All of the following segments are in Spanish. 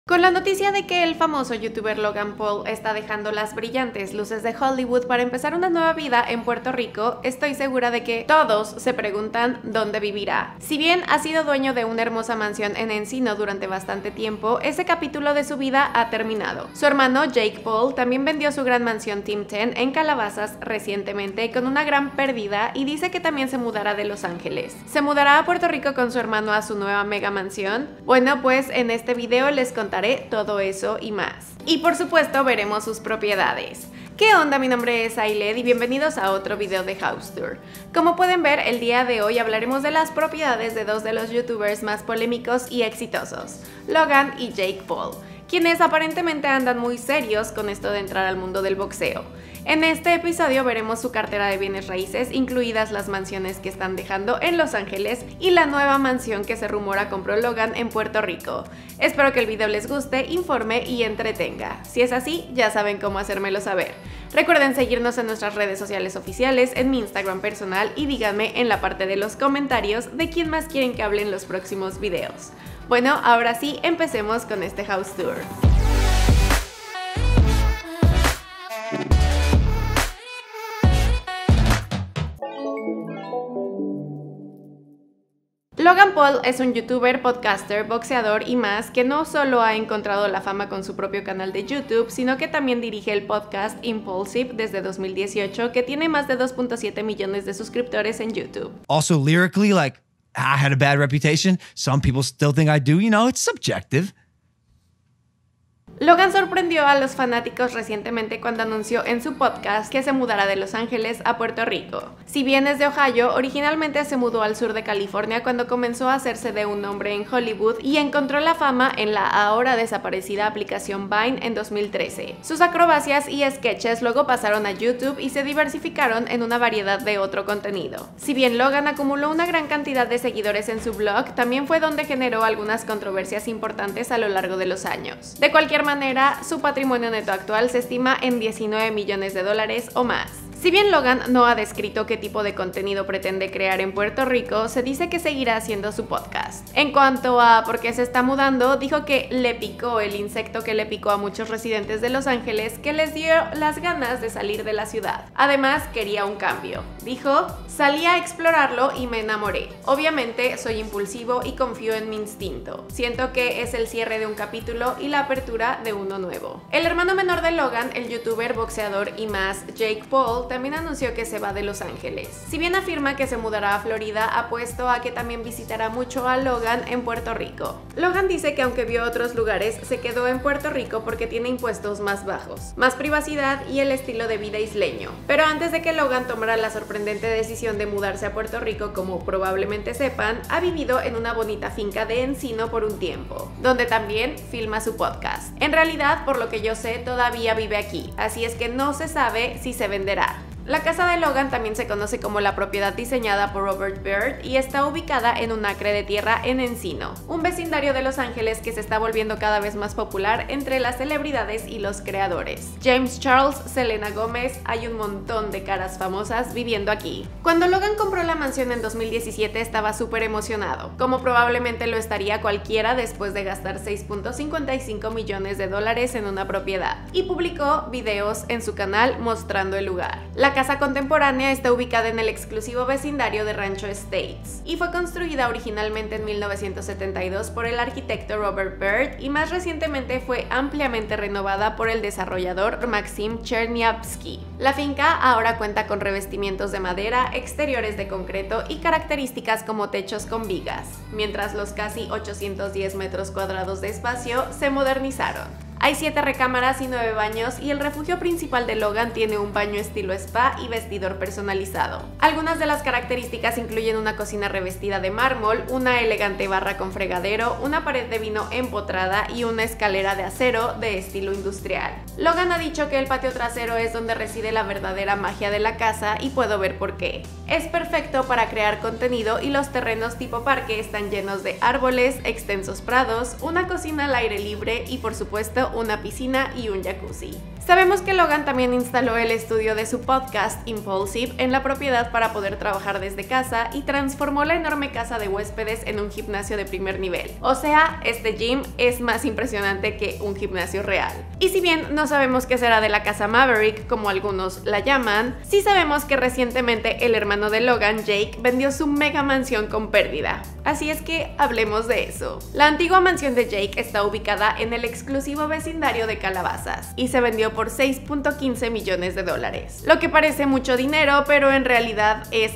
Con la noticia de que el famoso youtuber Logan Paul está dejando las brillantes luces de Hollywood para empezar una nueva vida en Puerto Rico, estoy segura de que todos se preguntan dónde vivirá. Si bien ha sido dueño de una hermosa mansión en Encino durante bastante tiempo, ese capítulo de su vida ha terminado. Su hermano Jake Paul también vendió su gran mansión Team 10 en Calabazas recientemente con una gran pérdida y dice que también se mudará de Los Ángeles. ¿Se mudará a Puerto Rico con su hermano a su nueva mega mansión? Bueno, pues en este video les contaré todo eso y más. Y por supuesto veremos sus propiedades. ¿Qué onda? Mi nombre es Ailed y bienvenidos a otro video de House Tour. Como pueden ver, el día de hoy hablaremos de las propiedades de dos de los youtubers más polémicos y exitosos, Logan y Jake Paul, quienes aparentemente andan muy serios con esto de entrar al mundo del boxeo. En este episodio veremos su cartera de bienes raíces, incluidas las mansiones que están dejando en Los Ángeles y la nueva mansión que se rumora compró Logan en Puerto Rico. Espero que el video les guste, informe y entretenga. Si es así, ya saben cómo hacérmelo saber. Recuerden seguirnos en nuestras redes sociales oficiales, en mi Instagram personal y díganme en la parte de los comentarios de quién más quieren que hable en los próximos videos. Bueno, ahora sí, empecemos con este House Tour. Logan Paul es un youtuber, podcaster, boxeador y más que no solo ha encontrado la fama con su propio canal de YouTube, sino que también dirige el podcast Impulsive desde 2018, que tiene más de 2.7 millones de suscriptores en YouTube. Also lyrically, I had a bad reputation. Some people still think I do, it's subjective. Logan sorprendió a los fanáticos recientemente cuando anunció en su podcast que se mudará de Los Ángeles a Puerto Rico. Si bien es de Ohio, originalmente se mudó al sur de California cuando comenzó a hacerse de un nombre en Hollywood y encontró la fama en la ahora desaparecida aplicación Vine en 2013. Sus acrobacias y sketches luego pasaron a YouTube y se diversificaron en una variedad de otro contenido. Si bien Logan acumuló una gran cantidad de seguidores en su blog, también fue donde generó algunas controversias importantes a lo largo de los años. De cualquier manera, su patrimonio neto actual se estima en $19 millones o más. Si bien Logan no ha descrito qué tipo de contenido pretende crear en Puerto Rico, se dice que seguirá haciendo su podcast. En cuanto a por qué se está mudando, dijo que le picó el insecto que le picó a muchos residentes de Los Ángeles, que les dio las ganas de salir de la ciudad. Además, quería un cambio. Dijo, salí a explorarlo y me enamoré. Obviamente, soy impulsivo y confío en mi instinto. Siento que es el cierre de un capítulo y la apertura de uno nuevo. El hermano menor de Logan, el youtuber, boxeador y más, Jake Paul, también anunció que se va de Los Ángeles. Si bien afirma que se mudará a Florida, apuesto a que también visitará mucho a Logan en Puerto Rico. Logan dice que aunque vio otros lugares, se quedó en Puerto Rico porque tiene impuestos más bajos, más privacidad y el estilo de vida isleño. Pero antes de que Logan tomara la sorprendente decisión de mudarse a Puerto Rico, como probablemente sepan, ha vivido en una bonita finca de Encino por un tiempo, donde también filma su podcast. En realidad, por lo que yo sé, todavía vive aquí, así es que no se sabe si se venderá. La casa de Logan también se conoce como la propiedad diseñada por Robert Byrd y está ubicada en un acre de tierra en Encino, un vecindario de Los Ángeles que se está volviendo cada vez más popular entre las celebridades y los creadores. James Charles, Selena Gómez, hay un montón de caras famosas viviendo aquí. Cuando Logan compró la mansión en 2017 estaba súper emocionado, como probablemente lo estaría cualquiera después de gastar $6.55 millones en una propiedad, y publicó videos en su canal mostrando el lugar. La casa contemporánea está ubicada en el exclusivo vecindario de Rancho Estates y fue construida originalmente en 1972 por el arquitecto Robert Byrd y más recientemente fue ampliamente renovada por el desarrollador Maxim Cherniavsky. La finca ahora cuenta con revestimientos de madera, exteriores de concreto y características como techos con vigas, mientras los casi 810 metros cuadrados de espacio se modernizaron. Hay 7 recámaras y 9 baños y el refugio principal de Logan tiene un baño estilo spa y vestidor personalizado. Algunas de las características incluyen una cocina revestida de mármol, una elegante barra con fregadero, una pared de vino empotrada y una escalera de acero de estilo industrial. Logan ha dicho que el patio trasero es donde reside la verdadera magia de la casa y puedo ver por qué. Es perfecto para crear contenido y los terrenos tipo parque están llenos de árboles, extensos prados, una cocina al aire libre y por supuesto una piscina y un jacuzzi. Sabemos que Logan también instaló el estudio de su podcast Impulsive en la propiedad para poder trabajar desde casa y transformó la enorme casa de huéspedes en un gimnasio de primer nivel. O sea, este gym es más impresionante que un gimnasio real. Y si bien no sabemos qué será de la casa Maverick, como algunos la llaman, sí sabemos que recientemente el hermano de Logan, Jake, vendió su mega mansión con pérdida. Así es que hablemos de eso. La antigua mansión de Jake está ubicada en el exclusivo vecindario de Calabazas y se vendió por $6.15 millones, lo que parece mucho dinero, pero en realidad es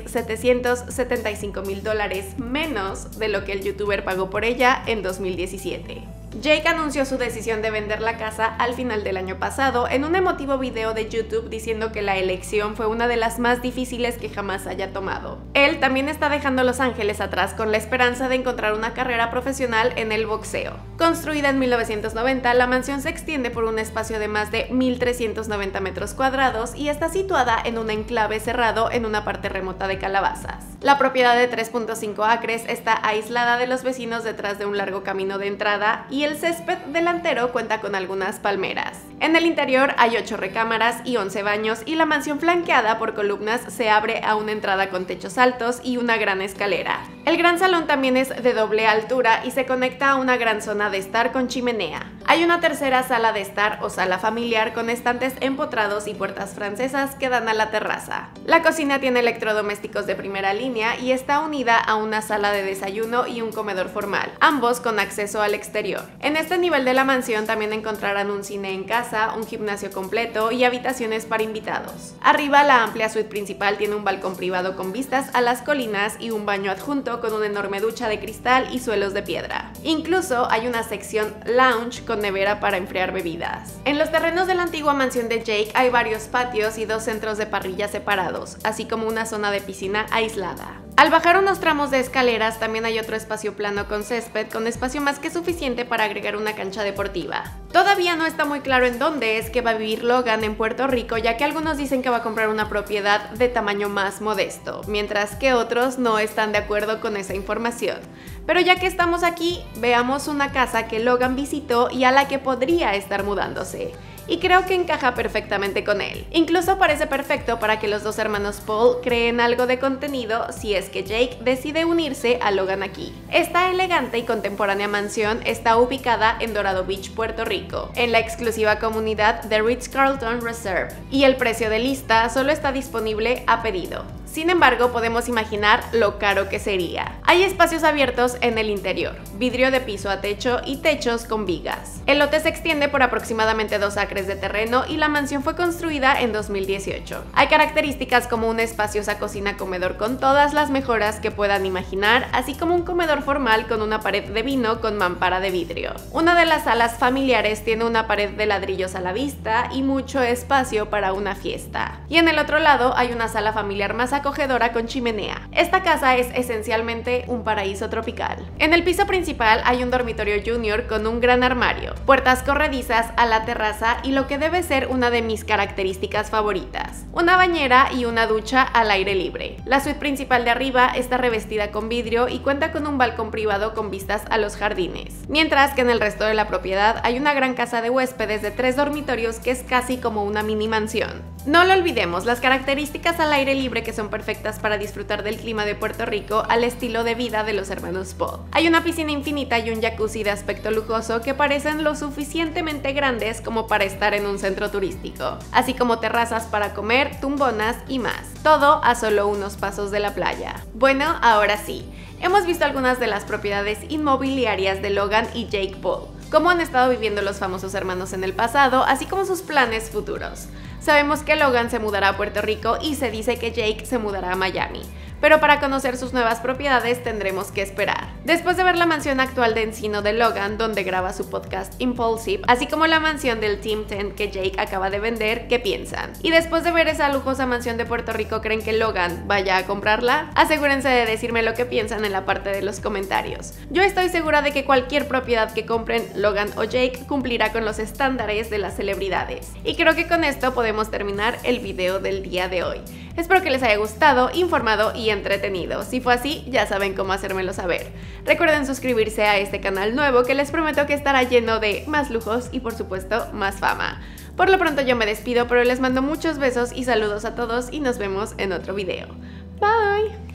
$775,000 menos de lo que el youtuber pagó por ella en 2017. Jake anunció su decisión de vender la casa al final del año pasado en un emotivo video de YouTube diciendo que la elección fue una de las más difíciles que jamás haya tomado. Él también está dejando Los Ángeles atrás con la esperanza de encontrar una carrera profesional en el boxeo. Construida en 1990, la mansión se extiende por un espacio de más de 1,390 metros cuadrados y está situada en un enclave cerrado en una parte remota de Calabazas. La propiedad de 3.5 acres está aislada de los vecinos detrás de un largo camino de entrada y el césped delantero cuenta con algunas palmeras. En el interior hay 8 recámaras y 11 baños y la mansión flanqueada por columnas se abre a una entrada con techos altos y una gran escalera. El gran salón también es de doble altura y se conecta a una gran zona de estar con chimenea. Hay una tercera sala de estar o sala familiar con estantes empotrados y puertas francesas que dan a la terraza. La cocina tiene electrodomésticos de primera línea y está unida a una sala de desayuno y un comedor formal, ambos con acceso al exterior. En este nivel de la mansión también encontrarán un cine en casa, un gimnasio completo y habitaciones para invitados. Arriba, la amplia suite principal tiene un balcón privado con vistas a las colinas y un baño adjunto con una enorme ducha de cristal y suelos de piedra. Incluso hay una sección lounge con nevera para enfriar bebidas. En los terrenos de la antigua mansión de Jake hay varios patios y 2 centros de parrilla separados, así como una zona de piscina aislada. Al bajar unos tramos de escaleras también hay otro espacio plano con césped, con espacio más que suficiente para agregar una cancha deportiva. Todavía no está muy claro en dónde es que va a vivir Logan en Puerto Rico, ya que algunos dicen que va a comprar una propiedad de tamaño más modesto, mientras que otros no están de acuerdo con esa información. Pero ya que estamos aquí, veamos una casa que Logan visitó y a la que podría estar mudándose. Y creo que encaja perfectamente con él. Incluso parece perfecto para que los dos hermanos Paul creen algo de contenido si es que Jake decide unirse a Logan aquí. Esta elegante y contemporánea mansión está ubicada en Dorado Beach, Puerto Rico, en la exclusiva comunidad de Ritz-Carlton Reserve, y el precio de lista solo está disponible a pedido. Sin embargo, podemos imaginar lo caro que sería. Hay espacios abiertos en el interior, vidrio de piso a techo y techos con vigas. El lote se extiende por aproximadamente 2 acres de terreno y la mansión fue construida en 2018. Hay características como una espaciosa cocina-comedor con todas las mejoras que puedan imaginar, así como un comedor formal con una pared de vino con mampara de vidrio. Una de las salas familiares tiene una pared de ladrillos a la vista y mucho espacio para una fiesta. Y en el otro lado hay una sala familiar más acogedora con chimenea. Esta casa es esencialmente un paraíso tropical. En el piso principal hay un dormitorio junior con un gran armario, puertas corredizas a la terraza y lo que debe ser una de mis características favoritas, una bañera y una ducha al aire libre. La suite principal de arriba está revestida con vidrio y cuenta con un balcón privado con vistas a los jardines, mientras que en el resto de la propiedad hay una gran casa de huéspedes de 3 dormitorios que es casi como una mini mansión. No lo olvidemos, las características al aire libre que son perfectas para disfrutar del clima de Puerto Rico al estilo de vida de los hermanos Paul. Hay una piscina infinita y un jacuzzi de aspecto lujoso que parecen lo suficientemente grandes como para estar en un centro turístico, así como terrazas para comer, tumbonas y más. Todo a solo unos pasos de la playa. Bueno, ahora sí, hemos visto algunas de las propiedades inmobiliarias de Logan y Jake Paul, cómo han estado viviendo los famosos hermanos en el pasado, así como sus planes futuros. Sabemos que Logan se mudará a Puerto Rico y se dice que Jake se mudará a Miami, pero para conocer sus nuevas propiedades tendremos que esperar. Después de ver la mansión actual de Encino de Logan, donde graba su podcast Impulsive, así como la mansión del Team 10 que Jake acaba de vender, ¿qué piensan? Y después de ver esa lujosa mansión de Puerto Rico, ¿creen que Logan vaya a comprarla? Asegúrense de decirme lo que piensan en la parte de los comentarios. Yo estoy segura de que cualquier propiedad que compren Logan o Jake cumplirá con los estándares de las celebridades. Y creo que con esto podemos terminar el video del día de hoy. Espero que les haya gustado, informado y entretenido. Si fue así, ya saben cómo hacérmelo saber. Recuerden suscribirse a este canal nuevo que les prometo que estará lleno de más lujos y por supuesto más fama. Por lo pronto yo me despido, pero les mando muchos besos y saludos a todos y nos vemos en otro video. Bye.